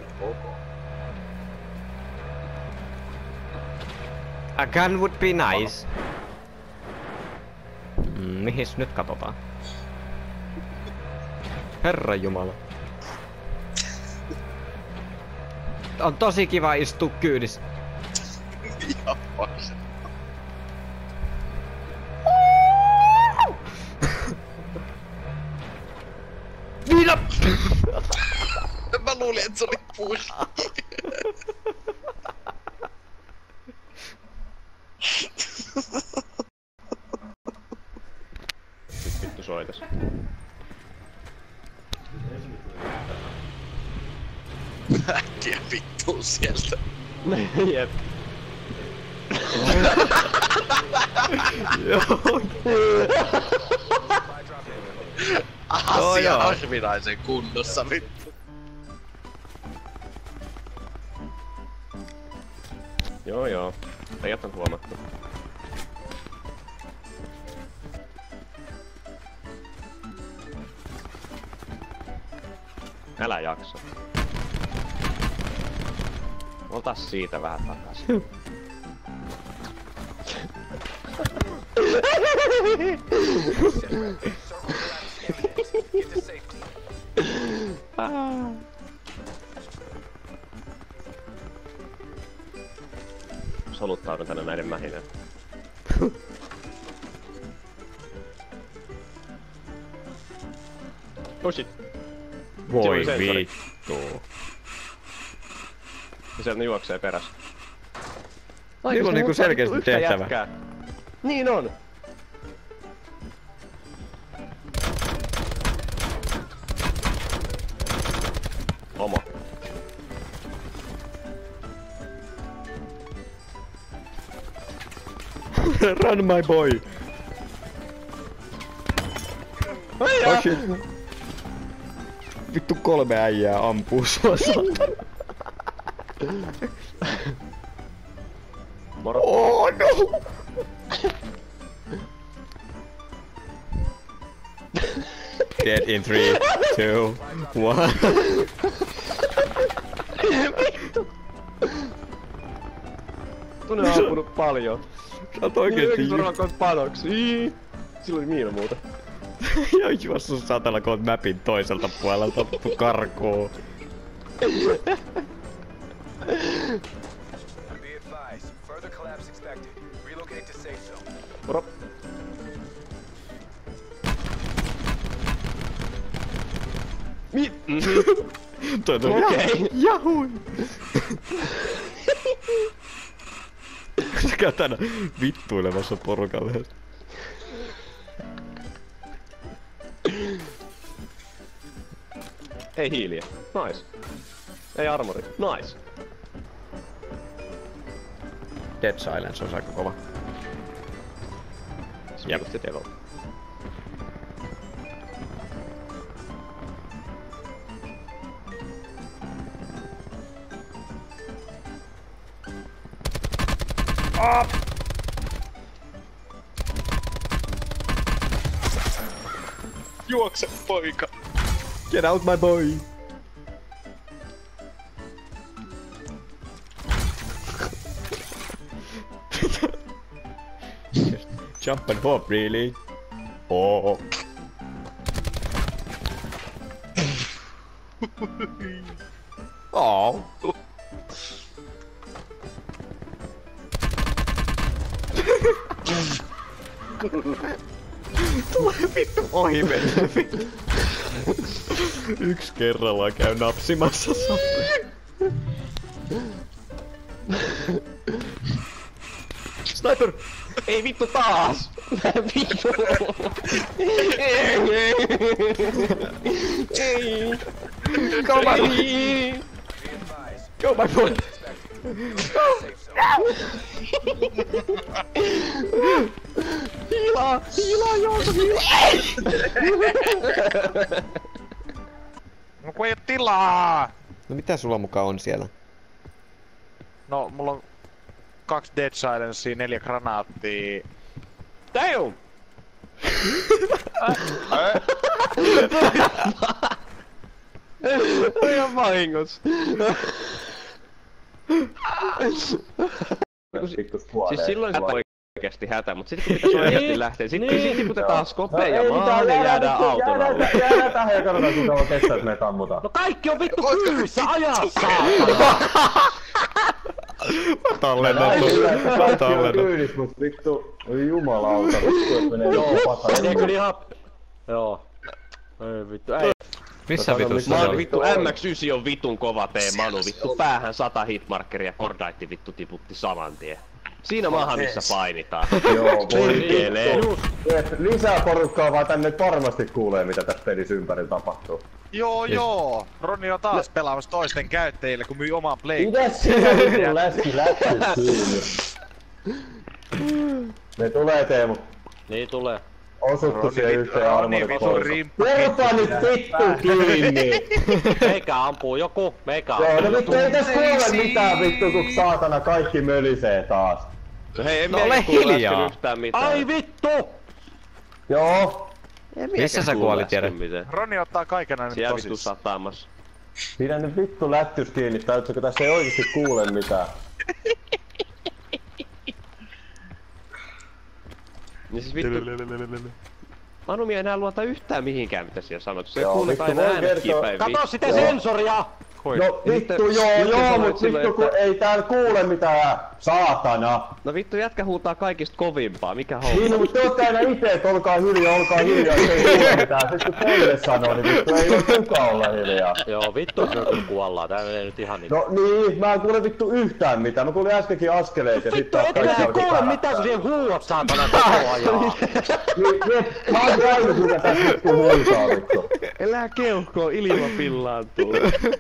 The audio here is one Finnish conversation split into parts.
Okay. A gun would be nice. Mihis nyt katsotaan? Herranjumala. On tosi kiva istua kyydissä. Ihan paksa. Minä! Mä luulin, että se oli push. Nyt vittu soitas. Äkkiä vittuun sieltä. Jep. Joo. Asia harvinaisen kunnossa vittu. Joo. Teijät on huomattu. Älä jaksa. Ota siitä vähän takaisin. Soluttaudun tänne näiden mähinään. Oh shit. Voi sensori. vittu. Ja sieltä ne juoksee perässä. Niillä on niinku selkeästi tehtävä. Jätkää. Niin on. Homo. Run my boy. Oh shit. Vittu 3 äijää ampuu sua satana. Moro. Oh no! Dead in 3, 2, 1. Tunne on ampunut paljon. Sä oot oikeesti Niin varmaan panoksi. Sillä oli miina muuta. Ja juossut satana kun oot mapin toiselta puolelta karkoo. Moro. Toi tuli Okei. Jahui! Sä käyt tänä vittuilemassa porukalle. Ei hiiliä. Nice. Ei armori. Nice. Dead Silence on aika kova. Jep. Se devil. Juokse poika. Get out my boy! Just jump and hop really. Oh. Oh. Tulee vittu ohi mennä vittu. Yksi kerrallaan käy napsimassa Sniper! Ei vittu taas! Vittu! Ei! Go my Go my boy! Hiilaa! Hiilaa Joosa! Hiilaa! No kun ei oo tilaa! No mitä sulla mukaan on siellä? No mulla on 2 Dead Silencea, 4 granaattia. Damn! Ihan vahingossa. Siis silloin se oikeesti hätä, mut sit kun pitäis oikeesti lähteä, sit tiputetaan skopeen ja maalle ja jäädään auton alle. Jäädään tähän ja katsotaan kuinka kauan kestää, et meitä ammutaan. No kaikki on vittu kyydissä, ajaa saatana! Tallennettu. Kaikki on kyydis, mut vittu, oi jumalauta, vittu et menee pata. Menee kyllä ihan... Joo. Ei vittu, ei. Missä vitussa se Manu oli? vittu MX9 on vitun kova tee, Manu vittu päähän 100 hitmarkkeria, Kordaitti vittu tiputti saman tien. Siinä maahan missä painitaan. Joo, Perkelee. lisää porukkaa vaan tänne varmasti kuulee mitä tässä pelissä ympärillä tapahtuu. Joo. Ronni on taas pelaamassa toisten käyttäjille, kun myy oman Play. Mitäs sinä vittu läski lättyt kiinni? Ne tulee Teemu. Niin tulee. Osuttu siihen yhteen armorit pois. rimppu. Kerrotaan nyt vittu kiinni! Meikä ampuu joku, meikä Joo, ampuu. no vittu ei tässä kuule mitään vittu kun saatana kaikki mölisee taas. Hei, en No ole miekään kuule hiljaa. äsken yhtään mitään. Ai vittu! Joo. Missä sä kuolit, Jere? Ronni ottaa kaiken aina Siellä vittu tosissaan. sataamassa. Pidä nyt vittu lättys kiinni, täytyykö tässä ei oikeesti kuule mitään. Niin siis vittu... Manu ei enää luota yhtään mihinkään mitä siellä sanot. Se Joo, kuulet vittu, aina voi äänetkin kertoa. päin Kato sitä Joo. sensoria! No Ja vittu sitten- joo, sitten sanoit mut silloin, vittu kun että- ei täällä kuule mitään, saatana. No vittu jätkä huutaa kaikista kovimpaa, mikä Niin, homma? mut te ootte aina ite, et olkaa hiljaa, jos ei kuule mitään. Sitten kun teille sanoo, niin vittu ei voi kukaan olla hiljaa. Joo, vittu se kun kuollaan, tää menee nyt ihan niin. No niin, mä en kuule vittu yhtään mitään. Mä kuulin äskenkin askeleet ja sit Vittu, taas et kaikki sä alkoi kuule pärähtää. mitään, kun siihen huuat saatana koko ajan. Niin, jep, mä oon ainut, mikä tässä vittu huitaa vittu. Elää keuhkoon, ilma pillaantuu.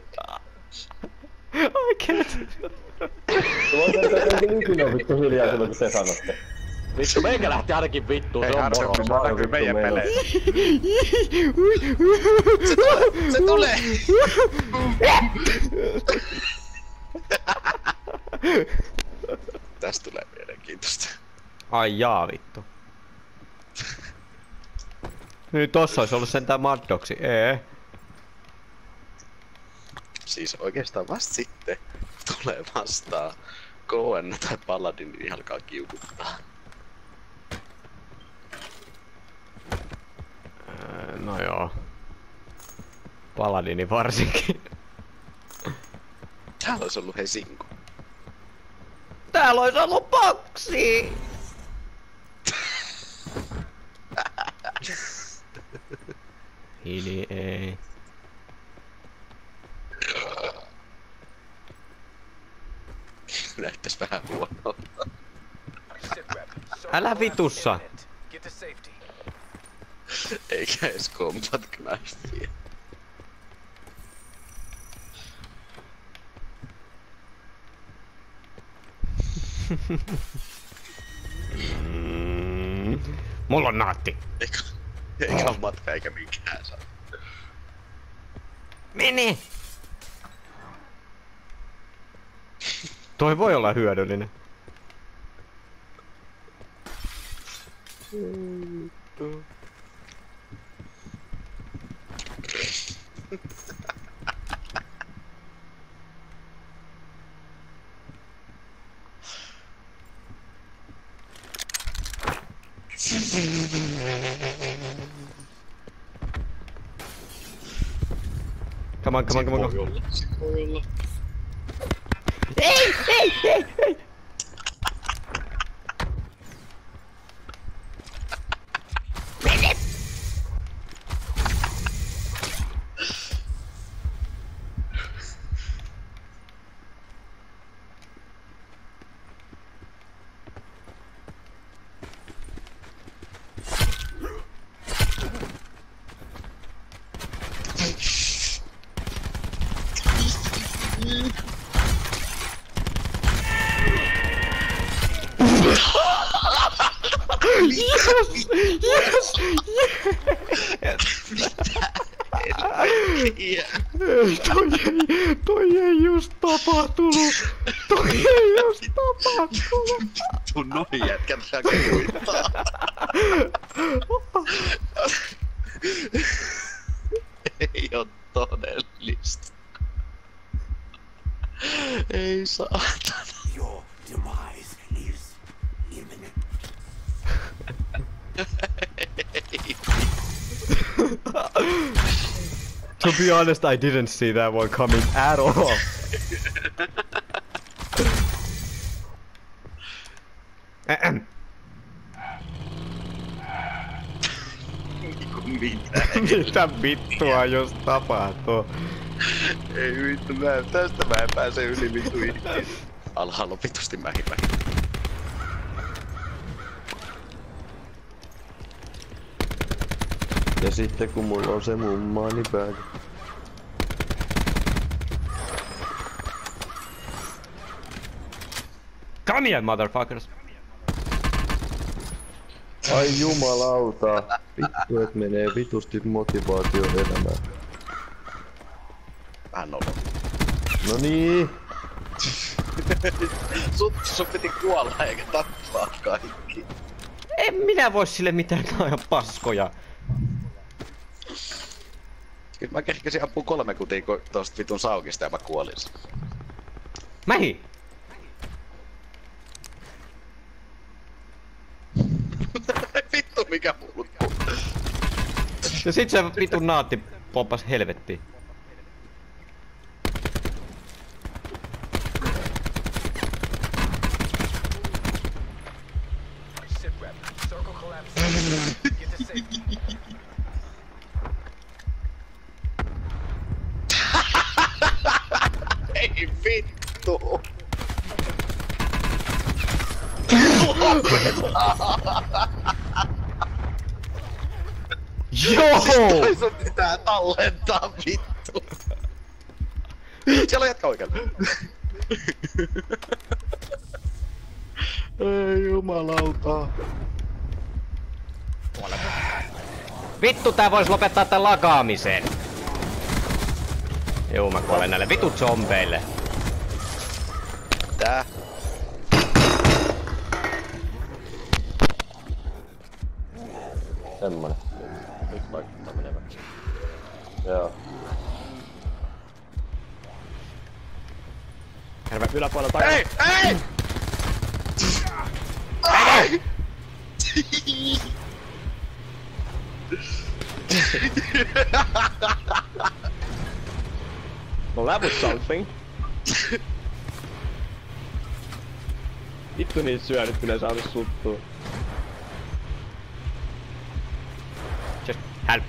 Oikeet. Voi kertoa, että enkin ikinä on vittu hiljaa silloin, kun te sanotte. Vittu, meikä lähti ainakin vittuun, Ei se on Arse, moro. kun se näkyy meidän peleissä. Se tulee! Tästä tulee mielenkiintoista. Ai jaa vittu. Nyt tossa olisi ollut sentään Maddoxi. Siis oikeastaan vasta sitten tulee vastaan KN tai Paladin, niin alkaa kiukuttaa. No joo. Paladini varsinkin. Täällä olisi ollut Hesinku. Täällä olisi ollut boksi! Hili ei. Näyttäis vähän huonolta. Älä vitussa! Eikä edes Combat Knifea. Mulla on naatti. Eikä oo matka eikä mikään saa. Mene! Toi voi olla hyödyllinen. Come on, come on, come on, come on. Se voi olla. Toi ei just tapahtunut! Toi ei just tapahtunut! Sun noin jätkät rakentaa. Ei oo todellinen. Ei saatana. Your demise is imminent. To be honest, I didn't see that one coming at all. Mitä vittua jos tapahtuu? Ei vittu, tästä mä en pääse yli vittu ikinä. Alhaalla on vitusti mähimähi. Ja sitten kun mulla on se mummaani päällä. Come here, motherfuckers! Ai jumalauta. Vittu et menee vitusti motivaatio elämään. Vähän noloa. No niin. Sun piti kuolla eikä tappaa kaikki. En minä voi sille mitään, nää on ihan paskoja. Kyllä mä kerkesin ampua 3 kutia tosta vitun saukista ja mä kuolin. Mähi! Vittu mikä muuttuu. Ja sit se vitun naatti pompas helvettiin. Ei vittu! Joo! Toi sun pitää tallentaa vittu! Siellä on jätkä oikealla. Ei jumalauta. Vittu, tää vois lopettaa tän lakaamisen. Juu, mä kuolen näille vitut zombeille. Tää. Semmonen. Nyt vaikuttaa menevän. Joo. Herve yläpuolella takana. Ei! Ei! Ei! No that was something. Vittu niitä syönyt, kun ne saanut suttua. Just help.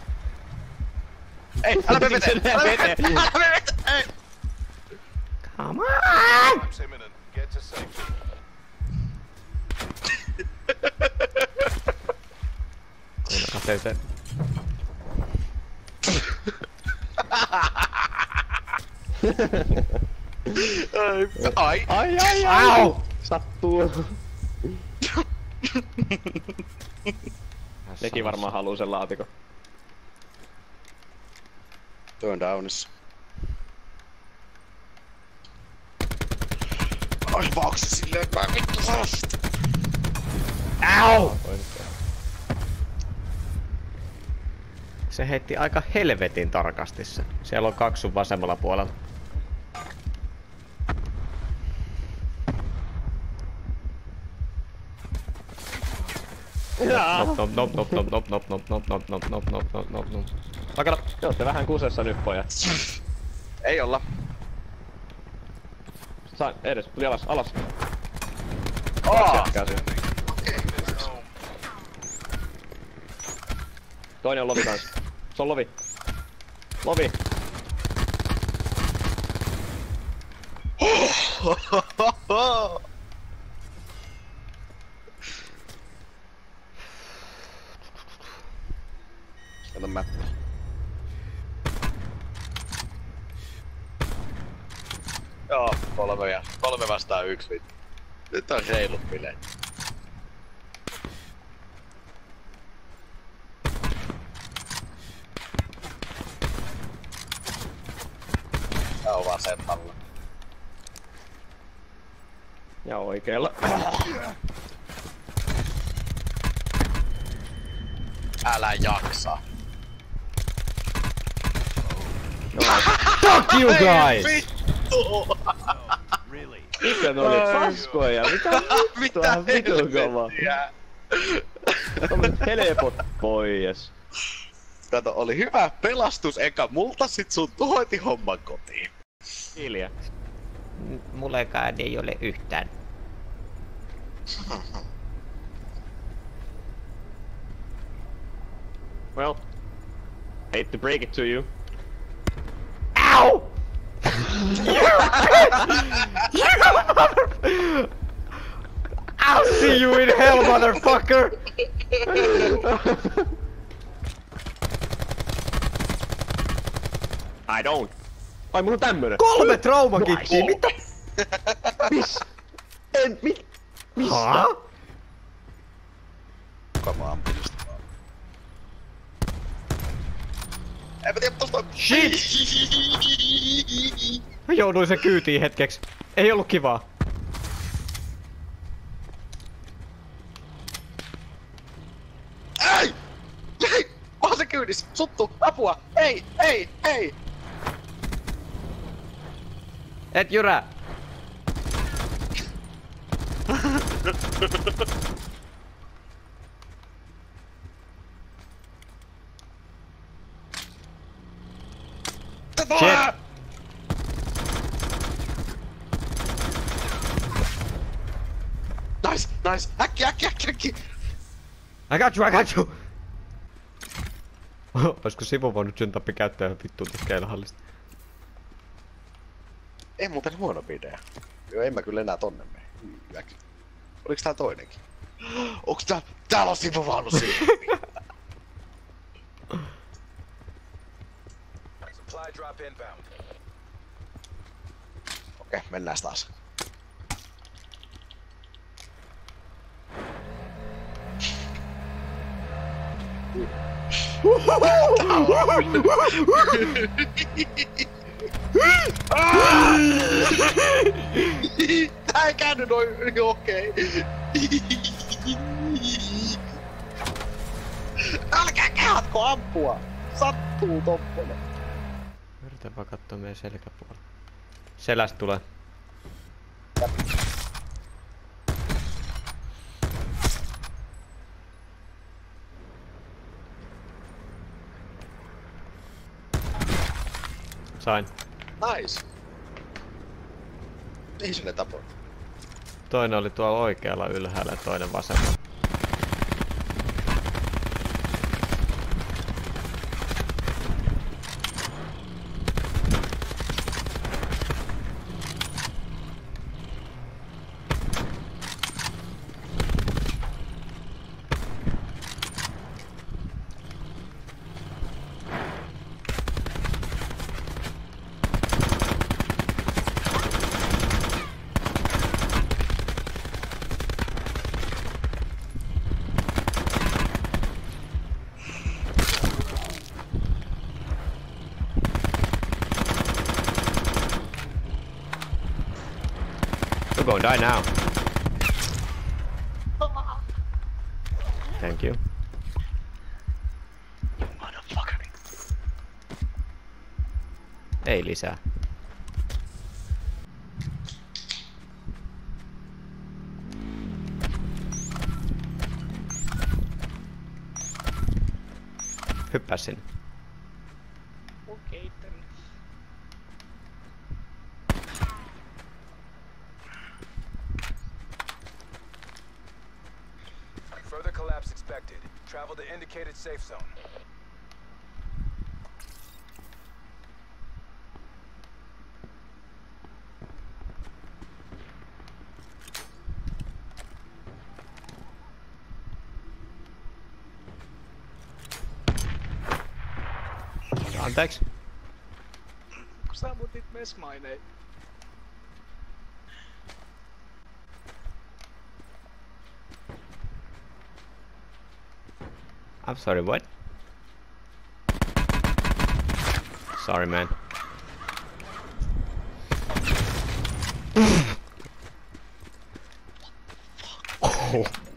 Ei! Älä me vete! Älä me vete! Älä me vete! Ei! Come on! Imminent. Get to safety. Katsoin sen. Ai! Ai! Au! Sattuu. Nekin varmaan haluu sen laatikon. Toi on downissa. Ai vaukse silleen, mä vittu sast! Au! Se heitti aika helvetin tarkasti se. Siellä on 2 sun vasemmalla puolella. Nop. Takana. Te ootte vähän kusessa nyt, pojat. Ei olla. Sain edes, tuli alas. Käsi. Toinen on lovi kans. Se on lovi. Lovi. Kato mäppä. Joo, 3 vastaan 1 vittu. Nyt on reilut bileet. Tää on vasemmalla. Ja oikeella. Älä jaksa. Fuck you guys! Mikä ne oli paskoja? Mitä vitun kovaa? Helpot pois. Kato, oli hyvä pelastus eka multa, sit sun tuhoiti homman kotiin. Hiljaa. Mullekaan ei ole yhtään. Well, hate to break it to you. Ow! I'll see you in hell, motherfucker! I don't. Ai mulla on tämmönen. 3 traumakittiä, mitä? Haa? Kuka mä ampuin sitä vaan? En mä tiedä tosta... Shit! Mä jouduin sen kyytiin hetkeksi. Ei ollut kivaa. Ei! Ei! Mä oon se kyydissä! Suttu! Apua! Ei! Ei! Ei! Et jyrää! Shit! Nice! Nice! Äkki! Äkki! Äkki! Äkki! I got you, I got you! Oisko Sivu voinut syntappi käyttää ihan vittuun tästä keilahallista? Ei muuten huono video. Joo, en mä kyllä enää tonne mene. Äkki. Oliks tää toinenkin? Onks tää... Täällä on sivuvaunu siinä! Supply drop inbound. Okei, mennään taas. Tää ei käynyt noin okei. Älkää kehatko ampua! Sattuu tommonen. Yritän vaan kattoo meidän selkäpuolella. Selästä tulee. Sain. Nice. Mihin se ne tapoi? Toinen oli tuolla oikealla ylhäällä ja toinen vasemmalla. You're gonna die now. Thank you. Motherfucker. Ei lisää. Hyppää sinne. Okei, Further collapse expected. Travel to indicated safe zone. Anteeksi. Kun sä ammutit mesmaineen. I'm sorry, what? Sorry, man. Oh.